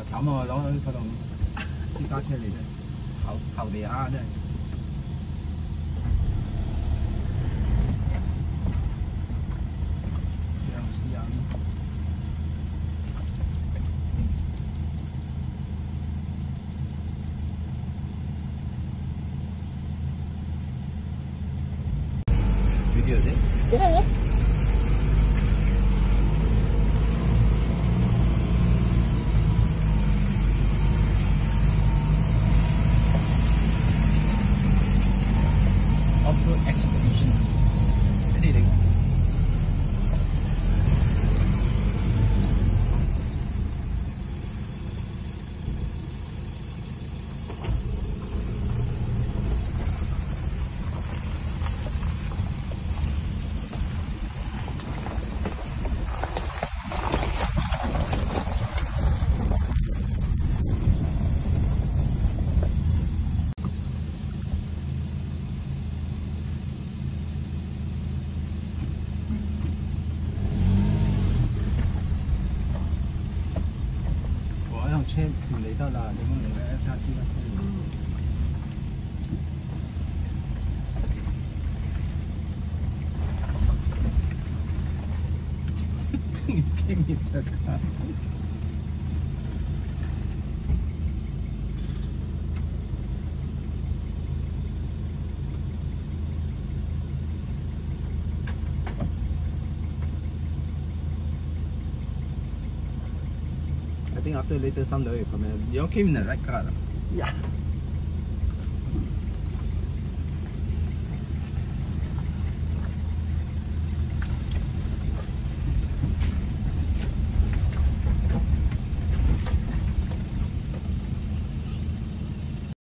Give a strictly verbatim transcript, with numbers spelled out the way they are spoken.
慘啊！攞佢同私家車嚟啫，後後地下真係。這樣試下。video je. Ya, ya. Off-road expedition. Jadi deh.我用車唔嚟得啦，點樣嚟咧？睇下先啦。真係驚唔得㗎。I think after later some they will comment. You all came in the right car. Ya.